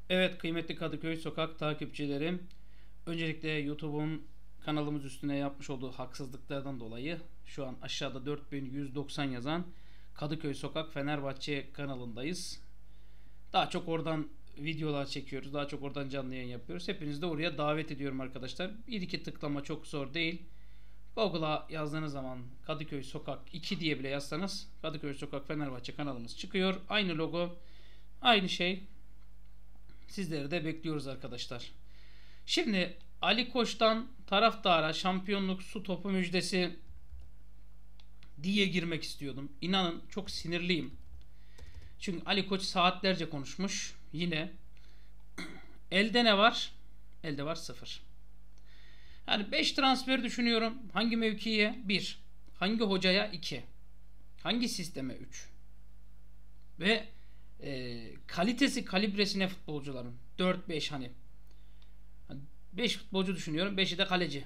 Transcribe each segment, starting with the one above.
Evet kıymetli Kadıköy Sokak takipçilerim. Öncelikle YouTube'un kanalımız üstüne yapmış olduğu haksızlıklardan dolayı şu an aşağıda 4190 yazan Kadıköy Sokak Fenerbahçe kanalındayız. Daha çok oradan videolar çekiyoruz. Daha çok oradan canlı yayın yapıyoruz. Hepinizi de oraya davet ediyorum arkadaşlar. Bir iki tıklama çok zor değil. Google'a yazdığınız zaman Kadıköy Sokak 2 diye bile yazsanız Kadıköy Sokak Fenerbahçe kanalımız çıkıyor. Aynı logo, aynı şey. Sizleri de bekliyoruz arkadaşlar. Şimdi Ali Koç'tan taraftara şampiyonluk su topu müjdesi diye girmek istiyordum. İnanın çok sinirliyim. Çünkü Ali Koç saatlerce konuşmuş. Yine elde ne var? Elde var sıfır. Yani 5 transfer düşünüyorum. Hangi mevkiye? Bir. Hangi hocaya? 2. Hangi sisteme? 3. Ve kalitesi kalibresine futbolcuların 4-5 hani 5 futbolcu düşünüyorum. 5'i de kaleci.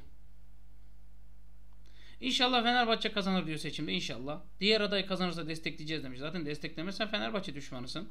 İnşallah Fenerbahçe kazanır diyor seçimde inşallah. Diğer aday kazanırsa destekleyeceğiz demiş. Zaten desteklemezsen Fenerbahçe düşmanısın.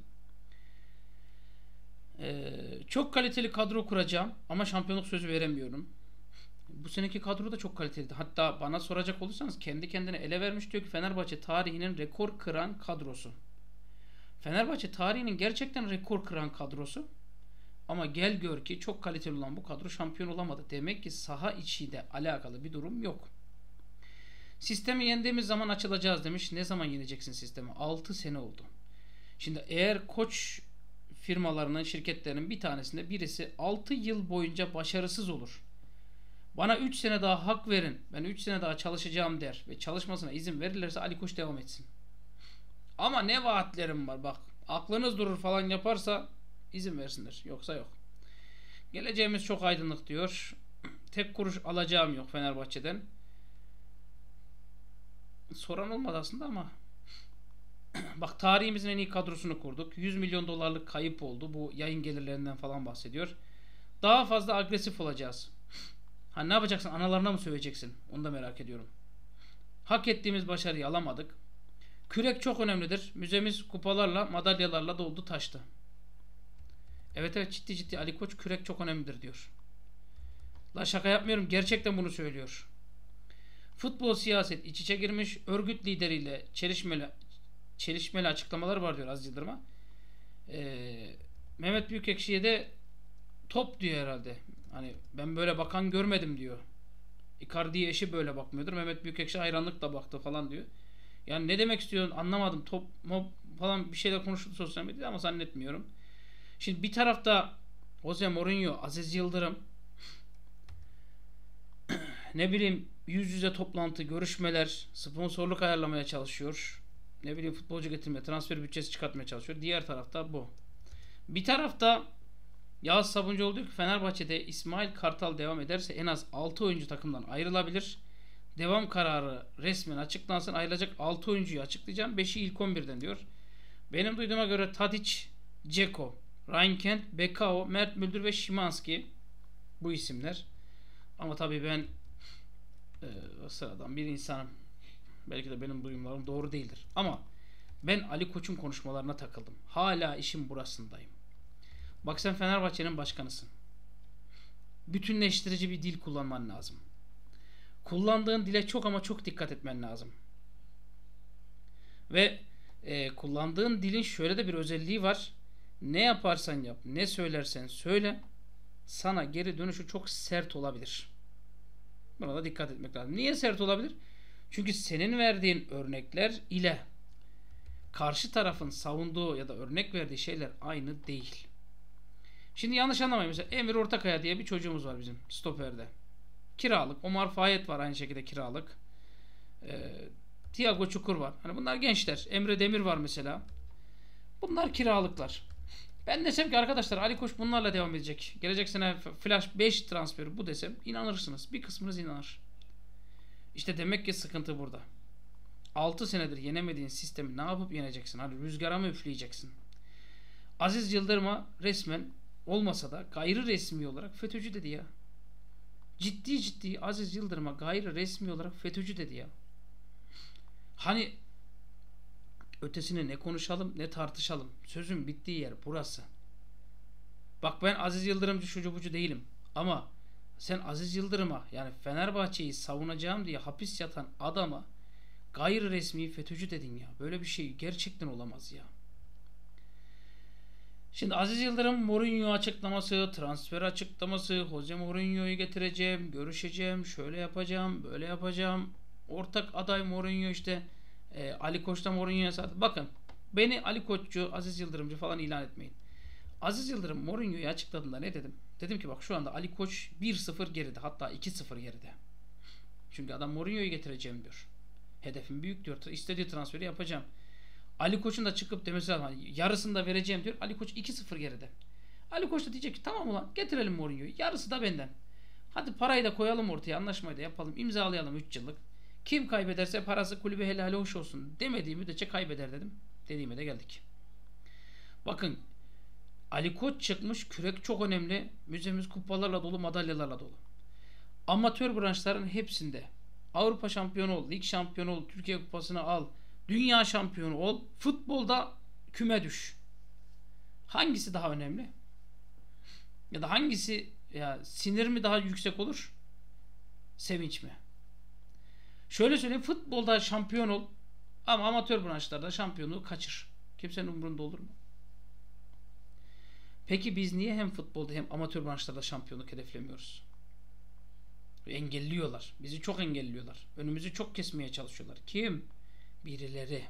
Çok kaliteli kadro kuracağım ama şampiyonluk sözü veremiyorum. Bu seneki kadro da çok kaliteliydi. Hatta bana soracak olursanız kendi kendine ele vermiş diyor ki Fenerbahçe tarihinin rekor kıran kadrosu. Fenerbahçe tarihinin gerçekten rekor kıran kadrosu. Ama gel gör ki çok kaliteli olan bu kadro şampiyon olamadı. Demek ki saha içiyle alakalı bir durum yok. Sistemi yendiğimiz zaman açılacağız demiş. Ne zaman yeneceksin sistemi? 6 sene oldu. Şimdi eğer koç firmalarının, şirketlerinin bir tanesinde birisi 6 yıl boyunca başarısız olur. Bana 3 sene daha hak verin. Ben 3 sene daha çalışacağım der ve çalışmasına izin verirlerse Ali Koç devam etsin. Ama ne vaatlerim var bak. Aklınız durur falan yaparsa izin versinler. Yoksa yok. Geleceğimiz çok aydınlık diyor. Tek kuruş alacağım yok Fenerbahçe'den. Soran olmadı aslında ama bak tarihimizin en iyi kadrosunu kurduk. 100 milyon dolarlık kayıp oldu. Bu yayın gelirlerinden falan bahsediyor. Daha fazla agresif olacağız. Ha ne yapacaksın? Analarına mı söveceksin? Onu da merak ediyorum. Hak ettiğimiz başarıyı alamadık. Kürek çok önemlidir. Müzemiz kupalarla, madalyalarla doldu taştı. Evet evet ciddi ciddi Ali Koç kürek çok önemlidir diyor. La şaka yapmıyorum. Gerçekten bunu söylüyor. Futbol siyaset iç içe girmiş. Örgüt lideriyle çelişmeli açıklamalar var diyor Aziz Yıldırım'a. Mehmet Büyükekşi'ye de top diyor herhalde. Hani ben böyle bakan görmedim diyor. Icardi'ye eşi böyle bakmıyordur. Mehmet Büyükekşi hayranlıkla baktı falan diyor. Yani ne demek istiyorsun anlamadım. Top mop falan bir şeyler konuşuldu sosyal medyada ama zannetmiyorum. Şimdi bir tarafta Jose Mourinho, Aziz Yıldırım ne bileyim yüz yüze toplantı, görüşmeler, sponsorluk ayarlamaya çalışıyor. Ne bileyim futbolcu getirmeye, transfer bütçesi çıkartmaya çalışıyor. Diğer tarafta bu. Bir tarafta Yağız Sabuncuoğlu diyor ki Fenerbahçe'de İsmail Kartal devam ederse en az 6 oyuncu takımdan ayrılabilir. Devam kararı resmen açıklansın. Ayrılacak 6 oyuncuyu açıklayacağım. 5'i ilk 11'den diyor. Benim duyduğuma göre Tadic, Dzeko, Ryan Kent, Bekao, Mert Müldür ve Szymański bu isimler. Ama tabii ben sıradan bir insanım. Belki de benim duyumlarım doğru değildir. Ama ben Ali Koç'un konuşmalarına takıldım. Hala işin burasındayım. Bak sen Fenerbahçe'nin başkanısın. Bütünleştirici bir dil kullanman lazım. Kullandığın dile çok ama çok dikkat etmen lazım. Ve kullandığın dilin şöyle de bir özelliği var. Ne yaparsan yap, ne söylersen söyle, sana geri dönüşü çok sert olabilir. Buna da dikkat etmek lazım. Niye sert olabilir? Çünkü senin verdiğin örnekler ile karşı tarafın savunduğu ya da örnek verdiği şeyler aynı değil. Şimdi yanlış anlamayın. Mesela Emir Ortakaya diye bir çocuğumuz var bizim stoperde. Kiralık. Omar Fayyet var aynı şekilde kiralık. Thiago Çukur var. Hani bunlar gençler. Emre Demir var mesela. Bunlar kiralıklar. Ben desem ki arkadaşlar Ali Koç bunlarla devam edecek. Gelecek sene Flash 5 transferi bu desem inanırsınız. Bir kısmınız inanır. İşte demek ki sıkıntı burada. 6 senedir yenemediğin sistemi ne yapıp yeneceksin? Hani rüzgara mı üfleyeceksin? Aziz Yıldırım'a resmen olmasa da gayri resmi olarak FETÖ'cü dedi ya. Ciddi ciddi Aziz Yıldırım'a gayri resmi olarak FETÖ'cü dedi ya. Hani ötesini ne konuşalım ne tartışalım. Sözün bittiği yer burası. Bak ben Aziz Yıldırımcı şucu bucu değilim. Ama sen Aziz Yıldırım'a yani Fenerbahçe'yi savunacağım diye hapis yatan adama gayri resmi FETÖ'cü dedin ya. Böyle bir şey gerçekten olamaz ya. Şimdi Aziz Yıldırım Mourinho açıklaması, transfer açıklaması, Jose Mourinho'yu getireceğim, görüşeceğim, şöyle yapacağım, böyle yapacağım. Ortak aday Mourinho işte Ali Koç'ta Mourinho'ya sattı. Bakın beni Ali Koç'cu, Aziz Yıldırımcı falan ilan etmeyin. Aziz Yıldırım Mourinho'yu açıkladığında ne dedim? Dedim ki bak şu anda Ali Koç 1-0 geride, hatta 2-0 geride. Çünkü adam Mourinho'yu getireceğim diyor. Hedefim büyük diyor. İstediği transferi yapacağım. Ali Koç'un da çıkıp demesi lazım. Yarısını da vereceğim diyor. Ali Koç 2-0 geride. Ali Koç da diyecek ki tamam ulan getirelim Mourinho'yu. Yarısı da benden. Hadi parayı da koyalım ortaya. Anlaşmayı da yapalım. İmzalayalım 3 yıllık. Kim kaybederse parası kulübe helali hoş olsun demediği müddetçe kaybeder dedim. Dediğime de geldik. Bakın Ali Koç çıkmış. Kürek çok önemli. Müzemiz kupalarla dolu, madalyalarla dolu. Amatör branşların hepsinde Avrupa şampiyonu ol, lig şampiyonu ol, Türkiye kupasını al, dünya şampiyonu ol, futbolda küme düş. Hangisi daha önemli? Ya da hangisi ya sinir mi daha yüksek olur? Sevinç mi? Şöyle söyleyeyim, futbolda şampiyon ol ama amatör branşlarda şampiyonluğu kaçır. Kimsenin umurunda olur mu? Peki biz niye hem futbolda hem amatör branşlarda şampiyonluk hedeflemiyoruz? Engelliyorlar. Bizi çok engelliyorlar. Önümüzü çok kesmeye çalışıyorlar. Kim? Birileri.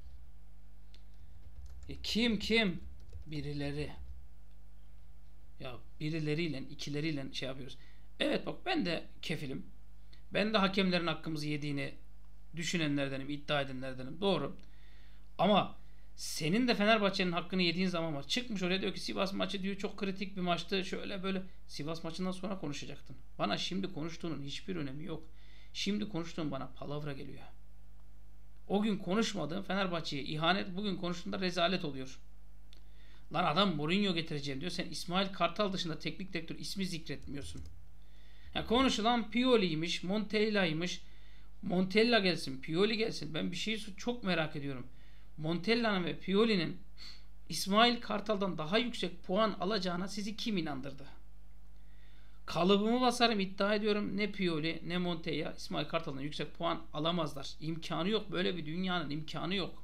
Kim? Birileri. Ya birileriyle, ikileriyle şey yapıyoruz. Evet bak ben de kefilim. Ben de hakemlerin hakkımızı yediğini düşünenlerdenim, iddia edenlerdenim. Doğru. Ama senin de Fenerbahçe'nin hakkını yediğin zaman var. Çıkmış oraya diyor ki Sivas maçı diyor çok kritik bir maçtı. Şöyle böyle Sivas maçından sonra konuşacaktın. Bana şimdi konuştuğunun hiçbir önemi yok. Şimdi konuştuğun bana palavra geliyor. O gün konuşmadığın Fenerbahçe'ye ihanet, bugün konuştuğunda rezalet oluyor. Lan adam Mourinho getireceğim diyor. Sen İsmail Kartal dışında teknik direktör ismi zikretmiyorsun. Ya konuşulan Pioli'ymiş, Montella'ymış. Montella gelsin, Pioli gelsin. Ben bir şeyi çok merak ediyorum. Montella'nın ve Pioli'nin İsmail Kartal'dan daha yüksek puan alacağına sizi kim inandırdı? Kalıbımı basarım, iddia ediyorum. Ne Pioli ne Montella İsmail Kartal'dan yüksek puan alamazlar. İmkanı yok. Böyle bir dünyanın imkanı yok.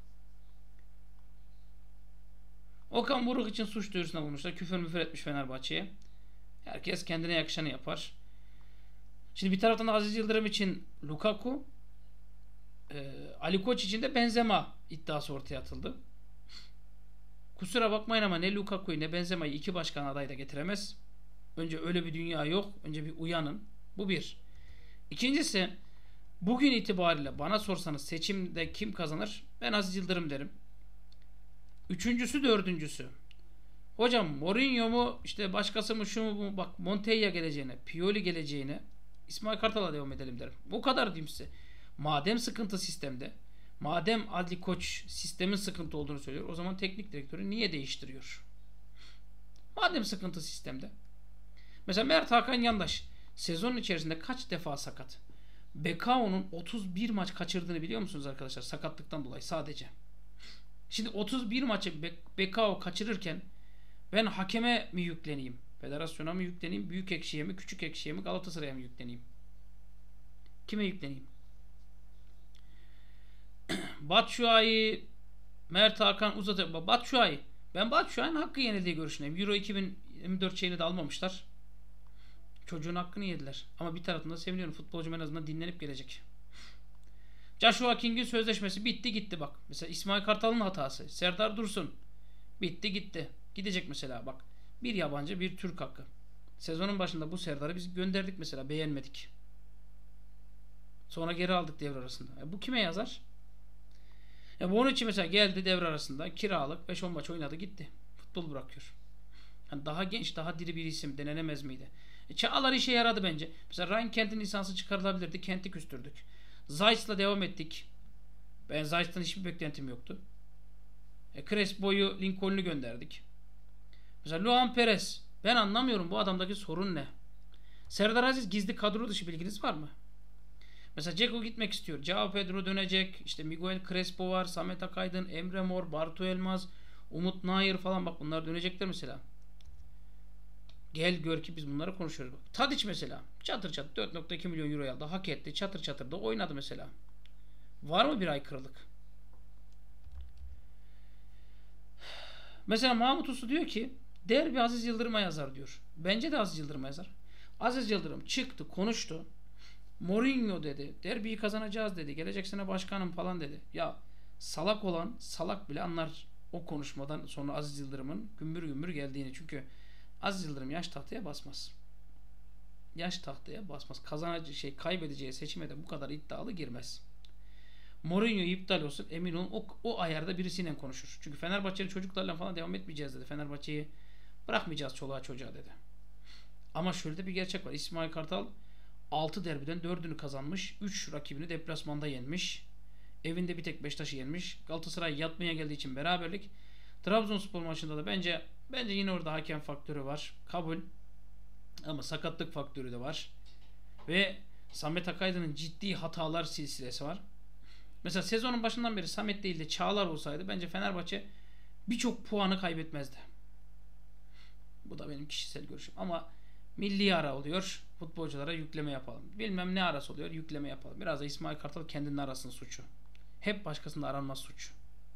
Okan Buruk için suç duyurusuna bulmuşlar. Küfür müfür etmiş Fenerbahçe'ye. Herkes kendine yakışanı yapar. Şimdi bir taraftan da Aziz Yıldırım için Lukaku, Ali Koç için de Benzema iddiası ortaya atıldı. Kusura bakmayın ama ne Lukaku'yu ne Benzema'yı iki başkan adayı da getiremez. Önce öyle bir dünya yok. Önce bir uyanın. Bu bir. İkincisi bugün itibariyle bana sorsanız seçimde kim kazanır? Ben Aziz Yıldırım derim. Üçüncüsü, dördüncüsü. Hocam Mourinho mu işte başkası mı şu mu bak Montella geleceğine, Pioli geleceğine İsmail Kartal'a devam edelim derim. Bu kadar diyeyim size. Madem sıkıntı sistemde, madem Ali Koç sistemin sıkıntı olduğunu söylüyor, o zaman teknik direktörü niye değiştiriyor? Madem sıkıntı sistemde. Mesela Mert Hakan Yandaş sezonun içerisinde kaç defa sakat? Bekao'nun 31 maç kaçırdığını biliyor musunuz arkadaşlar? Sakatlıktan dolayı sadece. Şimdi 31 maçı Bekao kaçırırken ben hakeme mi yükleneyim? Federasyona mı yükleneyim? Büyük ekşiye mi? Küçük ekşiye mi? Galatasaray'a mı yükleneyim? Kime yükleneyim? Batshuayi, Mert Hakan uzatıyor. Batshuayi. Ben Batshuayi'nin hakkı yenildiği görüşündeyim. Euro 2024 şeyini de almamışlar. Çocuğun hakkını yediler. Ama bir taraftan da seviniyorum. Futbolcum en azından dinlenip gelecek. Joshua King'in sözleşmesi bitti gitti bak. Mesela İsmail Kartal'ın hatası. Serdar Dursun. Bitti gitti. Gidecek mesela bak. Bir yabancı bir Türk hakkı. Sezonun başında bu Serdar'ı biz gönderdik mesela. Beğenmedik. Sonra geri aldık devre arasında. Bu kime yazar? Bu onun için mesela geldi devre arasında kiralık 5-10 maç oynadı gitti. Futbol bırakıyor. Yani daha genç daha diri bir isim denenemez miydi? Çağlar işe yaradı bence. Mesela Ryan Kent'in lisansı çıkarılabilirdi. Kent'i küstürdük. Zayt'la devam ettik. Ben Zayt'tan hiçbir beklentim yoktu. Crespo'yu Lincoln'u gönderdik. Mesela Luan Perez. Ben anlamıyorum bu adamdaki sorun ne? Serdar Aziz gizli kadro dışı bilginiz var mı? Mesela Dzeko gitmek istiyor. Joao Pedro dönecek. İşte Miguel Crespo var. Samet Akaydın, Emre Mor, Bartu Elmaz, Umut Nayır falan bak bunlar dönecekler mesela. Gel gör ki biz bunları konuşuyoruz. Bak. Tadic mesela. Çatır çatır 4.2 milyon euro aldı. Hak etti. Çatır çatır da oynadı mesela. Var mı bir aykırılık? Mesela Mahmut Uslu diyor ki derbi Aziz Yıldırım'a yazar diyor. Bence de Aziz Yıldırım'a yazar. Aziz Yıldırım çıktı, konuştu. Mourinho dedi. Derbiyi kazanacağız dedi. Gelecek sene başkanım falan dedi. Ya salak olan salak bile anlar o konuşmadan sonra Aziz Yıldırım'ın gümbür gümbür geldiğini. Çünkü Aziz Yıldırım yaş tahtaya basmaz. Yaş tahtaya basmaz. Kazanacağı kaybedeceği seçime de bu kadar iddialı girmez. Mourinho iptal olsun emin olun o ayarda birisiyle konuşur. Çünkü Fenerbahçeli çocuklarla falan devam etmeyeceğiz dedi. Fenerbahçe'yi bırakmayacağız çoluğa çocuğa dedi. Ama şöyle de bir gerçek var. İsmail Kartal 6 derbiden 4'ünü kazanmış. 3 rakibini deplasmanda yenmiş. Evinde bir tek Beşiktaş'ı yenmiş. Galatasaray yatmaya geldiği için beraberlik. Trabzonspor maçında da bence yine orada hakem faktörü var. Kabul. Ama sakatlık faktörü de var. Ve Samet Akaydın'ın ciddi hatalar silsilesi var. Mesela sezonun başından beri Samet değil de Çağlar olsaydı bence Fenerbahçe birçok puanı kaybetmezdi. Bu da benim kişisel görüşüm. Ama milli ara oluyor. Futbolculara yükleme yapalım. Bilmem ne arası oluyor. Yükleme yapalım. Biraz da İsmail Kartal kendinin arasının suçu. Hep başkasında aranmaz suç.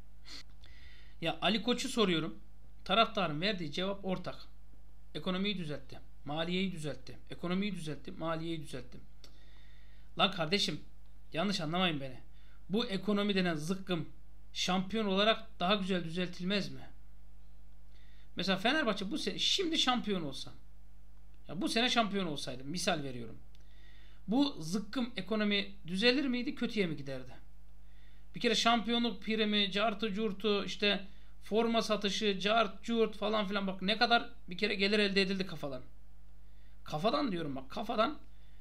Ya Ali Koç'u soruyorum. Taraftarın verdiği cevap ortak. Ekonomiyi düzeltti. Maliyeyi düzeltti. Ekonomiyi düzeltti. Maliyeyi düzeltti. Lan kardeşim yanlış anlamayın beni. Bu ekonomi denen zıkkım şampiyon olarak daha güzel düzeltilmez mi? Mesela Fenerbahçe bu sene şimdi şampiyon olsa, ya bu sene şampiyon olsaydı misal veriyorum. Bu zıkkım ekonomi düzelir miydi, kötüye mi giderdi? Bir kere şampiyonluk primi, cartı curtu, işte forma satışı, cart curt falan filan, bak ne kadar bir kere gelir elde edildi kafadan. Kafadan diyorum bak, kafadan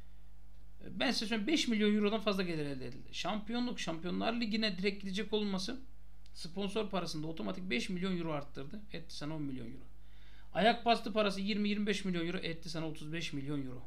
ben size söyleyeyim 5 milyon eurodan fazla gelir elde edildi. Şampiyonluk, Şampiyonlar Ligi'ne direkt gidecek olması sponsor parasında otomatik 5 milyon euro arttırdı. Etti sana 10 milyon euro. Ayak bastı parası 20-25 milyon euro, etti sana 35 milyon euro.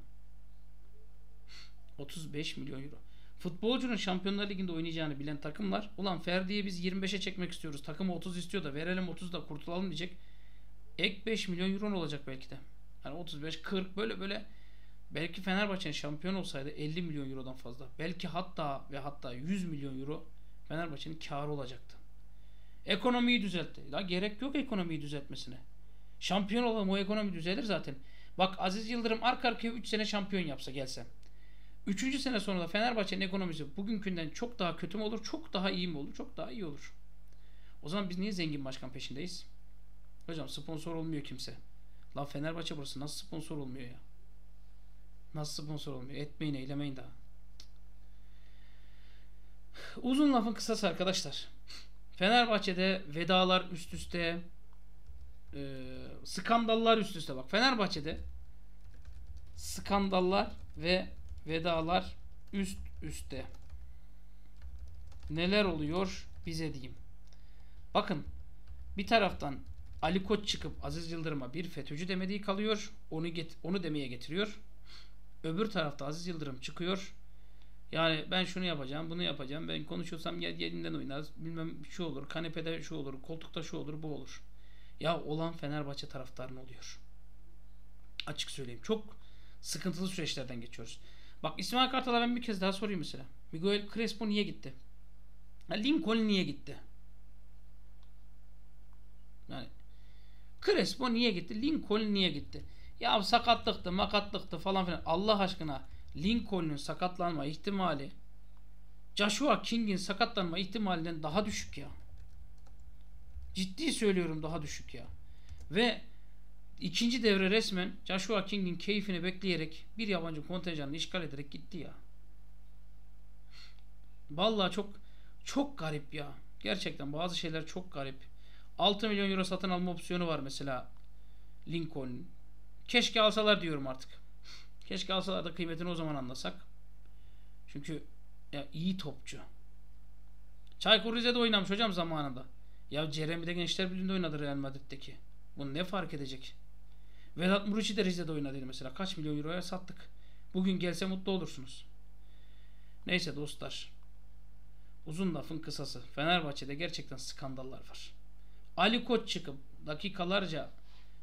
35 milyon euro. Futbolcunun Şampiyonlar Ligi'nde oynayacağını bilen takımlar, ulan Ferdi'yi biz 25'e çekmek istiyoruz. Takımı 30 istiyor da verelim 30 da kurtulalım diyecek. Ek 5 milyon euro olacak belki de. Yani 35, 40 böyle belki Fenerbahçe'nin şampiyon olsaydı 50 milyon eurodan fazla. Belki hatta 100 milyon euro Fenerbahçe'nin kârı olacaktı. Ekonomiyi düzeltti. La gerek yok ekonomiyi düzeltmesine. Şampiyon olalım, o ekonomi düzelir zaten. Bak Aziz Yıldırım arka arkaya 3 sene şampiyon yapsa gelse. 3. sene sonra da Fenerbahçe'nin ekonomisi bugünkünden çok daha kötü mü olur, çok daha iyi mi olur? Çok daha iyi olur. O zaman biz niye zengin başkan peşindeyiz? Hocam sponsor olmuyor kimse. La Fenerbahçe burası nasıl sponsor olmuyor ya? Nasıl sponsor olmuyor? Etmeyin, eylemeyin daha. Uzun lafın kısası arkadaşlar. Fenerbahçe'de vedalar üst üste, skandallar üst üste. Bak Fenerbahçe'de skandallar ve vedalar üst üste. Neler oluyor bize diyeyim. Bakın bir taraftan Ali Koç çıkıp Aziz Yıldırım'a bir FETÖ'cü demediği kalıyor. Onu demeye getiriyor. Öbür tarafta Aziz Yıldırım çıkıyor. Yani ben şunu yapacağım, bunu yapacağım. Ben konuşuyorsam yerinden oynarız. Bilmem şu olur, kanepede şu olur, koltukta şu olur, bu olur. Ya olan Fenerbahçe taraftarına oluyor. Açık söyleyeyim. Çok sıkıntılı süreçlerden geçiyoruz. Bak İsmail Kartal'a ben bir kez daha sorayım mesela. Miguel Crespo niye gitti? Lincoln niye gitti? Yani Crespo niye gitti? Lincoln niye gitti? Ya sakatlıktı, makatlıktı falan filan. Allah aşkına Lincoln'un sakatlanma ihtimali Joshua King'in sakatlanma ihtimalinden daha düşük ya. Ciddi söylüyorum, daha düşük ya. Ve ikinci devre resmen Joshua King'in keyfini bekleyerek bir yabancı kontenjanını işgal ederek gitti ya. Vallahi çok garip ya. Gerçekten bazı şeyler çok garip. 6 milyon euro satın alma opsiyonu var mesela Lincoln. Keşke alsalar diyorum artık. Keşke alsalar da kıymetini o zaman anlasak. Çünkü ya iyi topçu. Çaykur Rize'de oynamış hocam zamanında. Ya Jeremy'de Gençler Birliği'nde oynadı Real Madrid'deki. Bunu ne fark edecek? Vedat Muriç'i de Rize'de oynadıydı mesela. Kaç milyon euroya sattık. Bugün gelse mutlu olursunuz. Neyse dostlar. Uzun lafın kısası. Fenerbahçe'de gerçekten skandallar var. Ali Koç çıkıp dakikalarca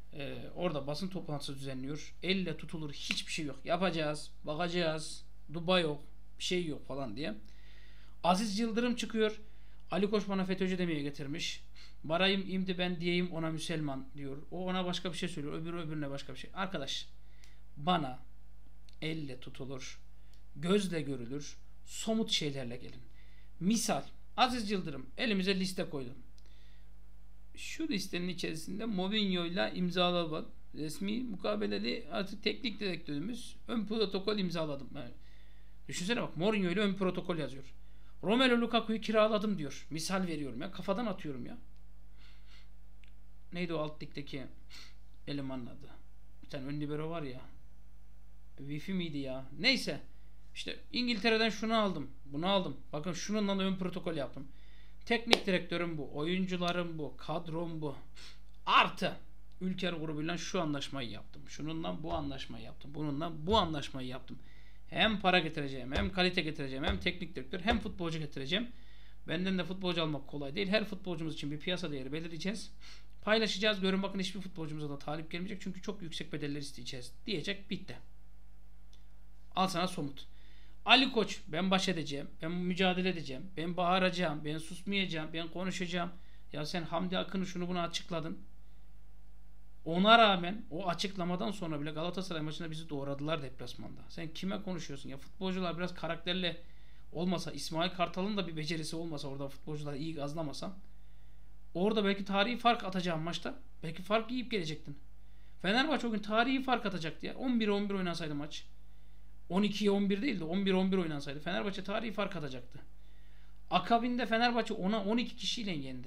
Orada basın toplantısı düzenliyor. Elle tutulur hiçbir şey yok. Yapacağız, bakacağız. Dubai yok, bir şey yok falan diye. Aziz Yıldırım çıkıyor. Ali Koç bana FETÖ'cü demeye getirmiş. Barayım imdi ben diyeyim ona Müselman diyor. O ona başka bir şey söylüyor. Öbürü öbürüne başka bir şey. Arkadaş bana elle tutulur, gözle görülür, somut şeylerle gelin. Misal Aziz Yıldırım elimize liste koydum. Şu listenin içerisinde Mourinho'yla imzalanan resmi mukabeleli artık teknik direktörümüz ön protokol imzaladım. Yani düşünsene bak Mourinho ile ön protokol yazıyor. Romelu Lukaku'yu kiraladım diyor. Misal veriyorum ya. Kafadan atıyorum ya. Neydi o alt ligdeki elemanın adı? Bir tane ön libero var ya. Wi-Fi miydi ya? Neyse. İşte İngiltere'den şunu aldım. Bunu aldım. Bakın şununla da ön protokol yaptım. Teknik direktörüm bu. Oyuncularım bu. Kadrom bu. Artı Ülker grubuyla şu anlaşmayı yaptım. Şununla bu anlaşmayı yaptım. Bununla bu anlaşmayı yaptım. Hem para getireceğim, hem kalite getireceğim, hem teknik direktör, hem futbolcu getireceğim. Benden de futbolcu almak kolay değil. Her futbolcumuz için bir piyasa değeri belirleyeceğiz. Paylaşacağız. Görün bakın hiçbir futbolcumuza da talip gelmeyecek. Çünkü çok yüksek bedeller isteyeceğiz. Diyecek bitti. Al sana somut. Ali Koç ben baş edeceğim. Ben mücadele edeceğim. Ben bağıracağım. Ben susmayacağım. Ben konuşacağım. Ya sen Hamdi Akın'ı şunu bunu açıkladın. Ona rağmen o açıklamadan sonra bile Galatasaray maçında bizi doğradılar deplasmanda. Sen kime konuşuyorsun ya? Futbolcular biraz karakterli olmasa, İsmail Kartal'ın da bir becerisi olmasa, orada futbolcular iyi gazlamasa, orada belki tarihi fark atacağım maçta. Belki fark yiyip gelecektin. Fenerbahçe o gün tarihi fark atacaktı ya. 11'e 11 oynansaydı maç. 12'ye 11 değil de 11'e 11 oynansaydı Fenerbahçe tarihi fark atacaktı. Akabinde Fenerbahçe ona 12 kişiyle yendi.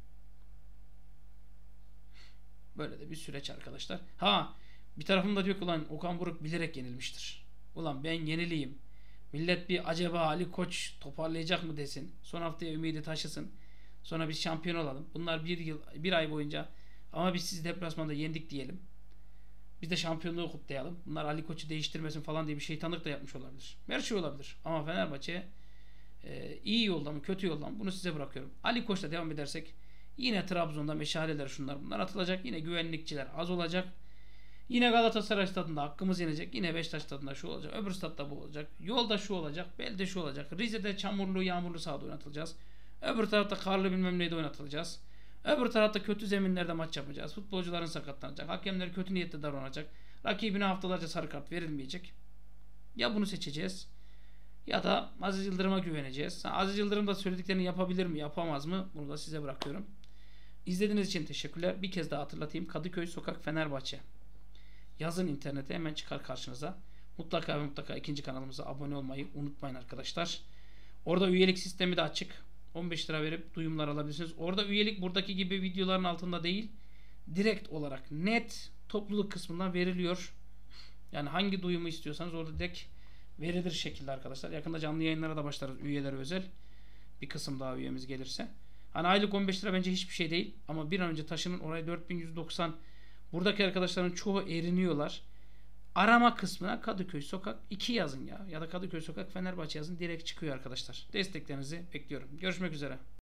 Böyle de bir süreç arkadaşlar. Ha bir tarafım da diyor ki ulan Okan Buruk bilerek yenilmiştir. Ulan ben yenileyim. Millet bir acaba Ali Koç toparlayacak mı desin. Son haftaya ümidi taşısın. Sonra biz şampiyon olalım. Bunlar bir ay boyunca ama biz sizi deplasmanda yendik diyelim. Biz de şampiyonluğu kutlayalım. Bunlar Ali Koç'u değiştirmesin falan diye bir şeytanlık da yapmış olabilir. Her şey olabilir. Ama Fenerbahçe iyi yolda mı kötü yolda mı bunu size bırakıyorum. Ali Koç'la devam edersek yine Trabzon'da meşaleler şunlar bunlar atılacak. Yine güvenlikçiler az olacak. Yine Galatasaray stadında hakkımız yenecek. Yine Beşiktaş stadında şu olacak. Öbür stadda bu olacak. Yolda şu olacak. Belde şu olacak. Rize'de çamurlu yağmurlu sahada oynatılacağız. Öbür tarafta karlı bilmem neyde oynatılacağız. Öbür tarafta kötü zeminlerde maç yapacağız. Futbolcuların sakatlanacak. Hakemler kötü niyetli davranacak. Rakibine haftalarca sarı kart verilmeyecek. Ya bunu seçeceğiz ya da Aziz Yıldırım'a güveneceğiz. Aziz Yıldırım da söylediklerini yapabilir mi yapamaz mı? Bunu da size bırakıyorum. İzlediğiniz için teşekkürler. Bir kez daha hatırlatayım. Kadıköy Sokak Fenerbahçe. Yazın internete hemen çıkar karşınıza. Mutlaka ve mutlaka ikinci kanalımıza abone olmayı unutmayın arkadaşlar. Orada üyelik sistemi de açık. 15 lira verip duyumlar alabilirsiniz. Orada üyelik buradaki gibi videoların altında değil. Direkt olarak net topluluk kısmından veriliyor. Yani hangi duyumu istiyorsanız orada direkt verilir şekilde arkadaşlar. Yakında canlı yayınlara da başlarız üyelere özel. Bir kısım daha üyemiz gelirse. Hani aylık 15 lira bence hiçbir şey değil. Ama bir an önce taşının oraya 4190. Buradaki arkadaşların çoğu eriniyorlar. Arama kısmına Kadıköy Sokak 2 yazın ya. Ya da Kadıköy Sokak Fenerbahçe yazın. Direkt çıkıyor arkadaşlar. Desteklerinizi bekliyorum. Görüşmek üzere.